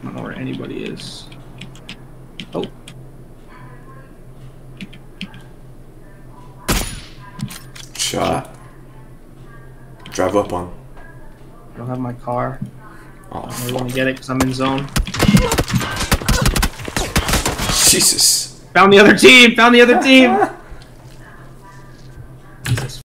don't know where anybody is. Oh. Shot. Drive up on. I don't have my car. Oh, I'm really gonna get it because I'm in zone. Jesus. Found the other team! Found the other team!